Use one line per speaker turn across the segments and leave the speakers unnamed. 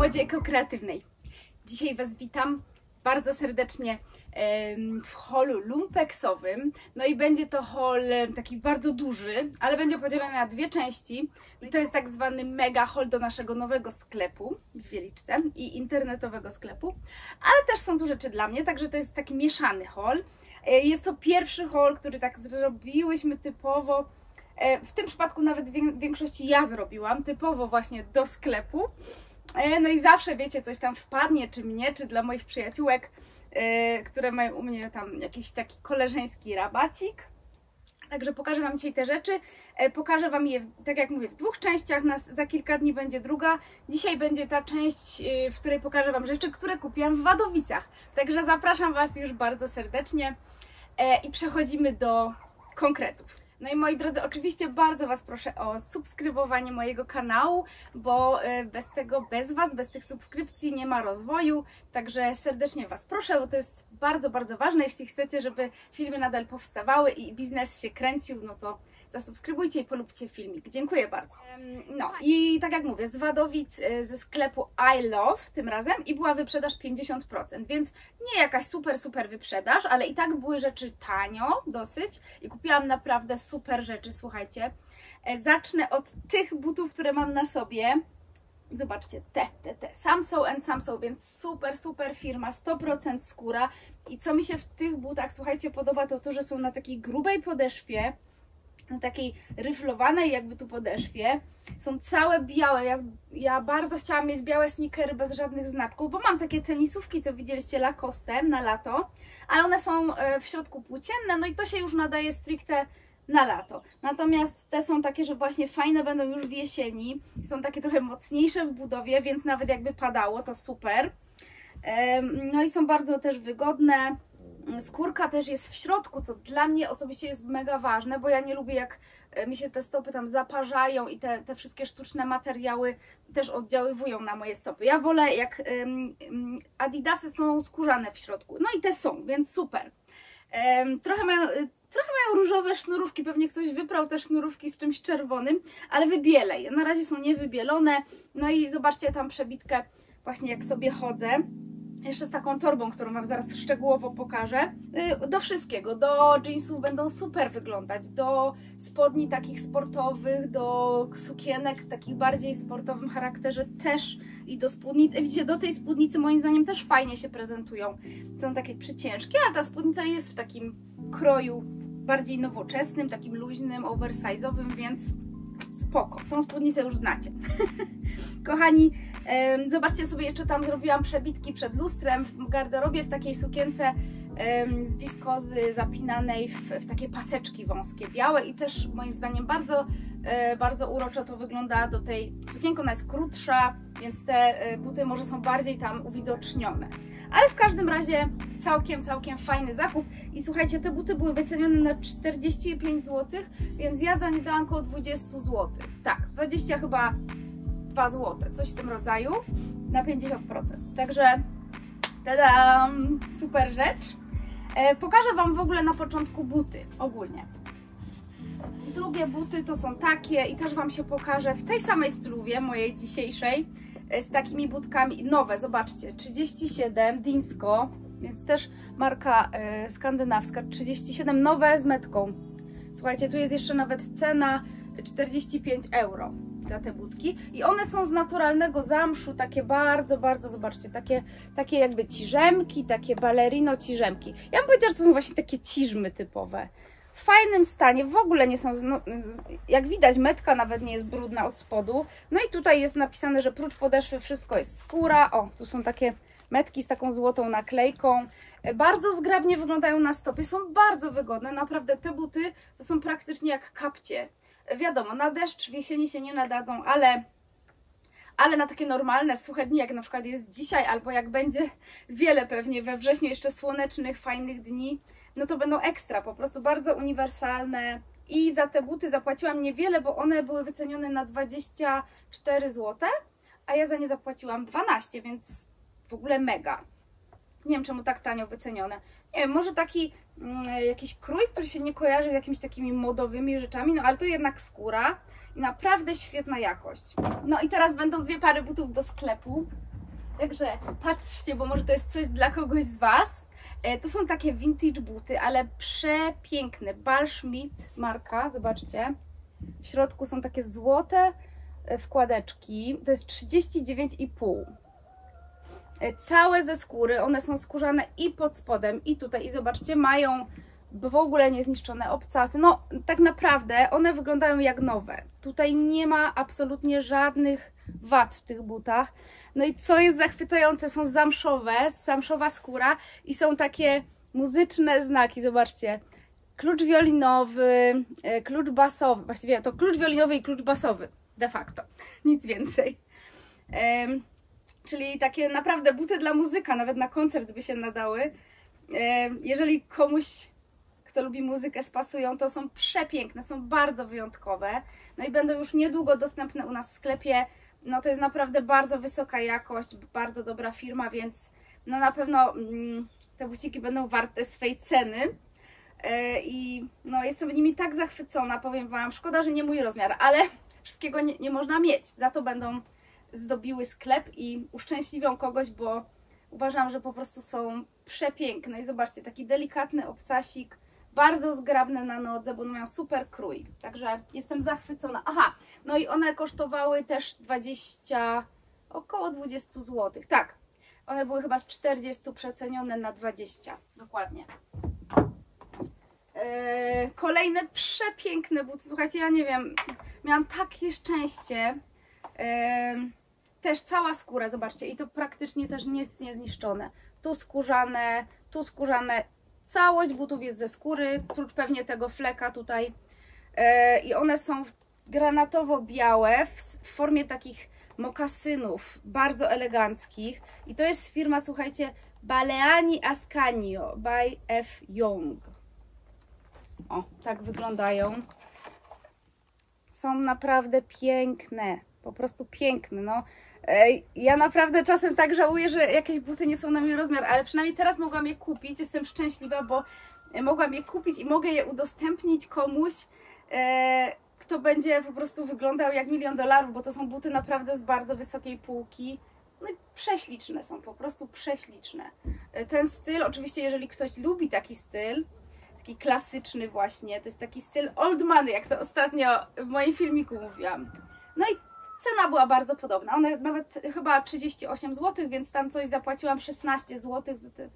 modzie ekokreatywnej. Dzisiaj Was witam bardzo serdecznie w holu lumpeksowym. No i będzie to hol taki bardzo duży, ale będzie podzielony na dwie części. I to jest tak zwany mega hol do naszego nowego sklepu w Wieliczce i internetowego sklepu. Ale też są tu rzeczy dla mnie, także to jest taki mieszany hol. Jest to pierwszy hol, który tak zrobiłyśmy typowo. W tym przypadku nawet w większości ja zrobiłam, typowo właśnie do sklepu. No i zawsze, wiecie, coś tam wpadnie, czy mnie, czy dla moich przyjaciółek, które mają u mnie tam jakiś taki koleżeński rabacik. Także pokażę Wam dzisiaj te rzeczy. Pokażę Wam je, tak jak mówię, w dwóch częściach. Za kilka dni będzie druga. Dzisiaj będzie ta część, w której pokażę Wam rzeczy, które kupiłam w Wadowicach. Także zapraszam Was już bardzo serdecznie i przechodzimy do konkretów. No i moi drodzy, oczywiście bardzo Was proszę o subskrybowanie mojego kanału, bo bez Was, bez tych subskrypcji nie ma rozwoju. Także serdecznie Was proszę, bo to jest bardzo, bardzo ważne. Jeśli chcecie, żeby filmy nadal powstawały i biznes się kręcił, no to zasubskrybujcie i polubcie filmik. Dziękuję bardzo. No i tak jak mówię, z Wadowic, ze sklepu I Love tym razem i była wyprzedaż 50%, więc nie jakaś super wyprzedaż, ale i tak były rzeczy tanio dosyć i kupiłam naprawdę super rzeczy, słuchajcie. Zacznę od tych butów, które mam na sobie. Zobaczcie, te. Samsung & Samsung, więc super firma, 100% skóra. I co mi się w tych butach, słuchajcie, podoba, to że są na takiej grubej podeszwie, na takiej ryflowanej jakby tu podeszwie. Są całe białe. Ja bardzo chciałam mieć białe sneakery bez żadnych znaczków, bo mam takie tenisówki, co widzieliście, Lacoste na lato, ale one są w środku płócienne, no i to się już nadaje stricte na lato. Natomiast te są takie, że właśnie fajne będą już w jesieni. Są takie trochę mocniejsze w budowie, więc nawet jakby padało, to super. No i są bardzo też wygodne. Skórka też jest w środku, co dla mnie osobiście jest mega ważne, bo ja nie lubię, jak mi się te stopy tam zaparzają i te wszystkie sztuczne materiały też oddziaływują na moje stopy. Ja wolę, jak Adidasy są skórzane w środku. No i te są, więc super. Trochę mają różowe sznurówki, pewnie ktoś wyprał te sznurówki z czymś czerwonym, ale wybielę je. Na razie są niewybielone. No i zobaczcie tam przebitkę, właśnie jak sobie chodzę. Jeszcze z taką torbą, którą Wam zaraz szczegółowo pokażę. Do wszystkiego, do jeansów będą super wyglądać, do spodni takich sportowych, do sukienek takich bardziej sportowym charakterze też i do spódnicy. Widzicie, do tej spódnicy moim zdaniem też fajnie się prezentują. Są takie przyciężkie, a ta spódnica jest w takim kroju bardziej nowoczesnym, takim luźnym, oversize'owym, więc spoko. Tą spódnicę już znacie. Kochani, zobaczcie sobie, jeszcze tam zrobiłam przebitki przed lustrem w garderobie w takiej sukience z wiskozy zapinanej w takie paseczki wąskie, białe i też moim zdaniem bardzo uroczo to wygląda do tej sukienki. Ona jest krótsza, więc te buty może są bardziej tam uwidocznione. Ale w każdym razie całkiem fajny zakup. I słuchajcie, te buty były wycenione na 45 zł, więc ja za nie dałam około 20 zł. Tak, 20 chyba 2 zł, coś w tym rodzaju, na 50%. Także tadam, super rzecz. Pokażę Wam w ogóle na początku buty ogólnie. Drugie buty to są takie i też Wam się pokażę w tej samej stylówie mojej dzisiejszej, z takimi butkami nowe, zobaczcie, 37 Dinsko, więc też marka skandynawska, 37 nowe z metką. Słuchajcie, tu jest jeszcze nawet cena 45 euro za te butki i one są z naturalnego zamszu, takie bardzo, zobaczcie, takie jakby ciżemki, takie ballerino ciżemki. Ja bym powiedziała, że to są właśnie takie ciżmy typowe. W fajnym stanie, w ogóle nie są, no, jak widać, metka nawet nie jest brudna od spodu. No i tutaj jest napisane, że prócz podeszwy wszystko jest skóra. O, tu są takie metki z taką złotą naklejką. Bardzo zgrabnie wyglądają na stopie, są bardzo wygodne. Naprawdę te buty to są praktycznie jak kapcie. Wiadomo, na deszcz w jesieni się nie nadadzą, ale na takie normalne, suche dni, jak na przykład jest dzisiaj, albo jak będzie wiele pewnie we wrześniu jeszcze słonecznych, fajnych dni, no to będą ekstra, po prostu bardzo uniwersalne. I za te buty zapłaciłam niewiele, bo one były wycenione na 24 zł, a ja za nie zapłaciłam 12, więc w ogóle mega. Nie wiem, czemu tak tanio wycenione. Nie wiem, może taki jakiś krój, który się nie kojarzy z jakimiś takimi modowymi rzeczami, no ale to jednak skóra i naprawdę świetna jakość. No i teraz będą dwie pary butów do sklepu. Także patrzcie, bo może to jest coś dla kogoś z Was. To są takie vintage buty, ale przepiękne. Ballschmidt marka, zobaczcie. W środku są takie złote wkładeczki. To jest 39,5. Całe ze skóry, one są skórzane i pod spodem, i tutaj. I zobaczcie, mają w ogóle niezniszczone obcasy. No, tak naprawdę one wyglądają jak nowe. Tutaj nie ma absolutnie żadnych wad w tych butach. No i co jest zachwycające, są zamszowa skóra i są takie muzyczne znaki, zobaczcie. Klucz wiolinowy, klucz basowy, właściwie to klucz wiolinowy i klucz basowy, de facto, nic więcej. Czyli takie naprawdę buty dla muzyka, nawet na koncert by się nadały. Jeżeli komuś, kto lubi muzykę, spasują, to są przepiękne, są bardzo wyjątkowe. No i będą już niedługo dostępne u nas w sklepie. No to jest naprawdę bardzo wysoka jakość, bardzo dobra firma, więc no na pewno te buciki będą warte swej ceny. I no jestem nimi tak zachwycona, powiem Wam, szkoda, że nie mój rozmiar, ale wszystkiego nie można mieć. Za to będą zdobiły sklep i uszczęśliwią kogoś, bo uważam, że po prostu są przepiękne. I zobaczcie, taki delikatny obcasik, bardzo zgrabne na nodze, bo one mają super krój. Także jestem zachwycona. Aha, no i one kosztowały też około 20 zł. Tak, one były chyba z 40 przecenione na 20. Dokładnie. Kolejne przepiękne buty. Słuchajcie, ja nie wiem, miałam takie szczęście. Też cała skóra, zobaczcie, i to praktycznie też nie jest niezniszczone. Tu skórzane. Całość butów jest ze skóry, prócz pewnie tego fleka tutaj. I one są granatowo-białe w formie takich mokasynów, bardzo eleganckich. I to jest firma, słuchajcie, Baleani Ascanio by F. Young. O, tak wyglądają. Są naprawdę piękne, po prostu piękne, no. Ja naprawdę czasem tak żałuję, że jakieś buty nie są na mój rozmiar, ale przynajmniej teraz mogłam je kupić. Jestem szczęśliwa, bo mogłam je kupić i mogę je udostępnić komuś, kto będzie po prostu wyglądał jak $1 000 000, bo to są buty naprawdę z bardzo wysokiej półki. No i prześliczne są, po prostu prześliczne. Ten styl, oczywiście jeżeli ktoś lubi taki styl, taki klasyczny właśnie, to jest taki styl old money, jak to ostatnio w moim filmiku mówiłam. No i cena była bardzo podobna, one nawet chyba 38 zł, więc tam coś zapłaciłam 16 zł,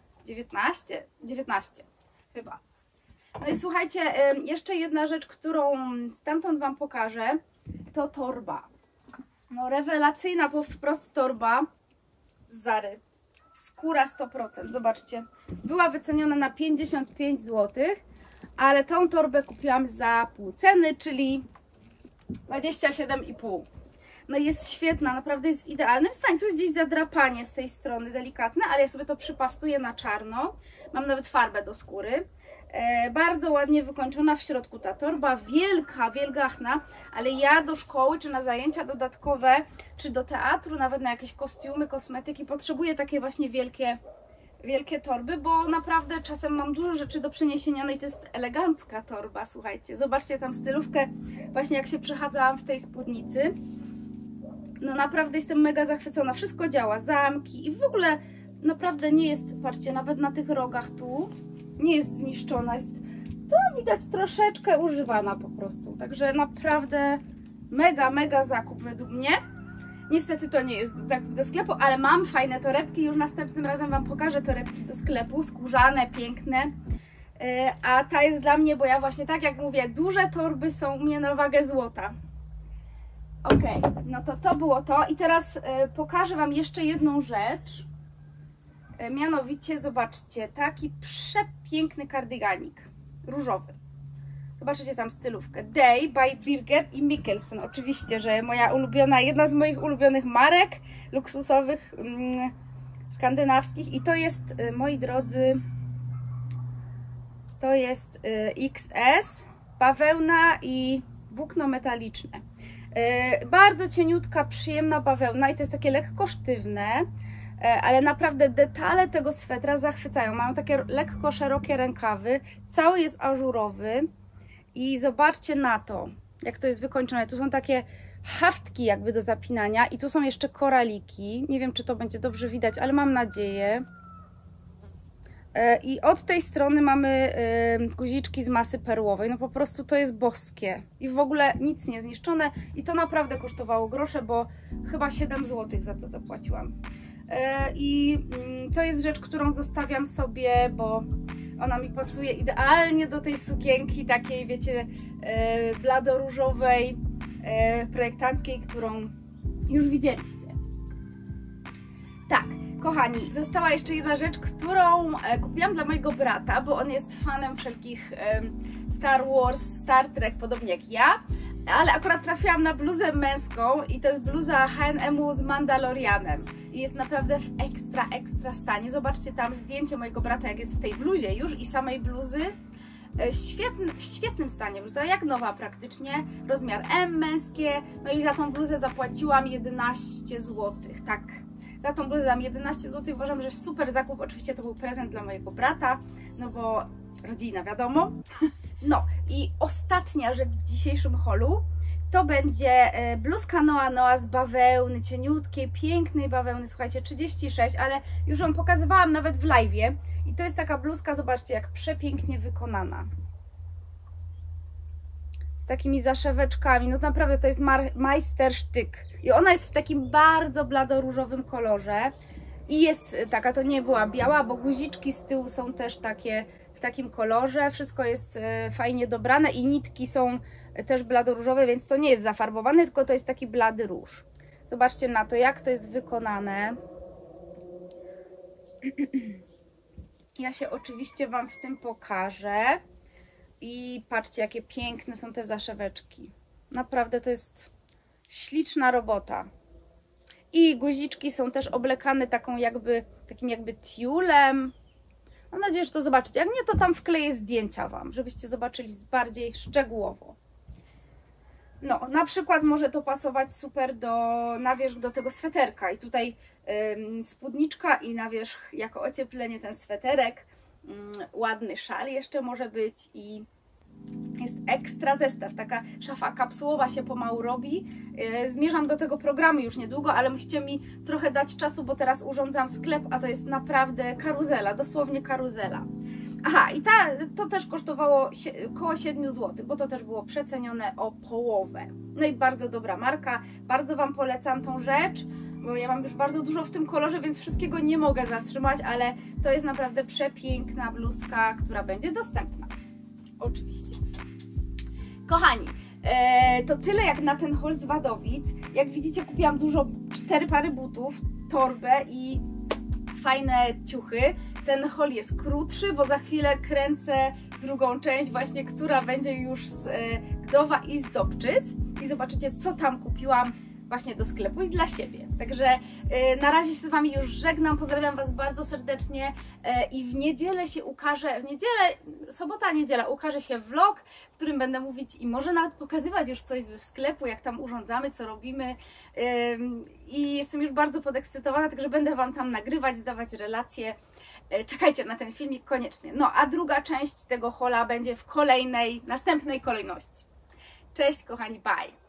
19 chyba. No i słuchajcie, jeszcze jedna rzecz, którą stamtąd Wam pokażę, to torba. No rewelacyjna po wprost torba z Zary. Skóra 100%, zobaczcie. Była wyceniona na 55 zł, ale tą torbę kupiłam za pół ceny, czyli 27,5. No jest świetna, naprawdę jest w idealnym stanie. Tu jest gdzieś zadrapanie z tej strony delikatne, ale ja sobie to przypastuję na czarno. Mam nawet farbę do skóry. Bardzo ładnie wykończona w środku ta torba, wielka, wielgachna, ale ja do szkoły, czy na zajęcia dodatkowe, czy do teatru, nawet na jakieś kostiumy, kosmetyki, potrzebuję takie właśnie wielkie torby, bo naprawdę czasem mam dużo rzeczy do przeniesienia, no i to jest elegancka torba, słuchajcie. Zobaczcie tam stylówkę, właśnie jak się przechadzałam w tej spódnicy. No naprawdę jestem mega zachwycona, wszystko działa, zamki i w ogóle naprawdę nie jest, patrzcie, nawet na tych rogach tu, nie jest zniszczona, jest to widać troszeczkę używana po prostu. Także naprawdę mega zakup według mnie. Niestety to nie jest zakup do sklepu, ale mam fajne torebki. Już następnym razem Wam pokażę torebki do sklepu, skórzane, piękne. A ta jest dla mnie, bo ja właśnie tak jak mówię, duże torby są u mnie na wagę złota. Ok, no to było to. I teraz pokażę Wam jeszcze jedną rzecz. Mianowicie, zobaczcie, taki przepiękny kardyganik, różowy. Zobaczycie tam stylówkę. Day by Birger i Mikkelsen. Oczywiście, że moja ulubiona, jedna z moich ulubionych marek luksusowych, skandynawskich. I to jest, moi drodzy, to jest XS, bawełna i włókno metaliczne. Bardzo cieniutka, przyjemna bawełna i to jest takie lekko sztywne. Ale naprawdę detale tego swetra zachwycają. Mają takie lekko szerokie rękawy, cały jest ażurowy i zobaczcie na to, jak to jest wykończone. Tu są takie haftki jakby do zapinania i tu są jeszcze koraliki. Nie wiem, czy to będzie dobrze widać, ale mam nadzieję. I od tej strony mamy guziczki z masy perłowej. No po prostu to jest boskie. I w ogóle nic nie zniszczone. I to naprawdę kosztowało grosze, bo chyba 7 zł za to zapłaciłam. I to jest rzecz, którą zostawiam sobie, bo ona mi pasuje idealnie do tej sukienki takiej, wiecie, bladoróżowej, projektanckiej, którą już widzieliście. Tak, kochani, została jeszcze jedna rzecz, którą kupiłam dla mojego brata, bo on jest fanem wszelkich Star Wars, Star Trek, podobnie jak ja, ale akurat trafiłam na bluzę męską i to jest bluza H&M-u z Mandalorianem i jest naprawdę w ekstra stanie. Zobaczcie tam zdjęcie mojego brata, jak jest w tej bluzie już i samej bluzy. W świetnym stanie bluza, jak nowa praktycznie, rozmiar M męskie, no i za tą bluzę zapłaciłam 11 zł, tak. Za tą bluzę dam 11 zł, uważam, że super zakup, oczywiście to był prezent dla mojego brata, no bo rodzina, wiadomo. No i ostatnia rzecz w dzisiejszym holu to będzie bluzka Noa Noa z bawełny, cieniutkiej, pięknej bawełny, słuchajcie, 36, ale już ją pokazywałam nawet w live'ie i to jest taka bluzka, zobaczcie, jak przepięknie wykonana. Z takimi zaszeweczkami, no naprawdę to jest majstersztyk. I ona jest w takim bardzo bladoróżowym kolorze i jest taka, to nie była biała, bo guziczki z tyłu są też takie w takim kolorze, wszystko jest fajnie dobrane i nitki są też bladoróżowe, więc to nie jest zafarbowane, tylko to jest taki blady róż. Zobaczcie na to, jak to jest wykonane. Ja się oczywiście Wam w tym pokażę i patrzcie, jakie piękne są te zaszeweczki. Naprawdę to jest śliczna robota. I guziczki są też oblekane takim jakby tiulem. Mam nadzieję, że to zobaczycie. Jak nie, to tam wkleję zdjęcia Wam, żebyście zobaczyli bardziej szczegółowo. No, na przykład może to pasować super na wierzch do tego sweterka. I tutaj spódniczka i na wierzch jako ocieplenie ten sweterek. Ładny szal jeszcze może być i jest ekstra zestaw. Taka szafa kapsułowa się pomału robi. Zmierzam do tego programu już niedługo, ale musicie mi trochę dać czasu, bo teraz urządzam sklep, a to jest naprawdę karuzela, dosłownie karuzela. Aha, i to też kosztowało około 7 zł, bo to też było przecenione o połowę. No i bardzo dobra marka, bardzo Wam polecam tą rzecz, bo ja mam już bardzo dużo w tym kolorze, więc wszystkiego nie mogę zatrzymać, ale to jest naprawdę przepiękna bluzka, która będzie dostępna. Oczywiście. Kochani, to tyle jak na ten haul z Wadowic. Jak widzicie, kupiłam 4 pary butów, torbę i fajne ciuchy. Ten haul jest krótszy, bo za chwilę kręcę drugą część właśnie, która będzie już z Gdowa i z Dobczyc. I zobaczycie, co tam kupiłam właśnie do sklepu i dla siebie. Także na razie się z Wami już żegnam, pozdrawiam Was bardzo serdecznie i w niedzielę się ukaże, sobota, niedziela ukaże się vlog, w którym będę mówić i może nawet pokazywać już coś ze sklepu, jak tam urządzamy, co robimy i jestem już bardzo podekscytowana, także będę Wam tam nagrywać, zdawać relacje. Czekajcie na ten filmik koniecznie. No a druga część tego haula będzie w następnej kolejności. Cześć kochani, bye!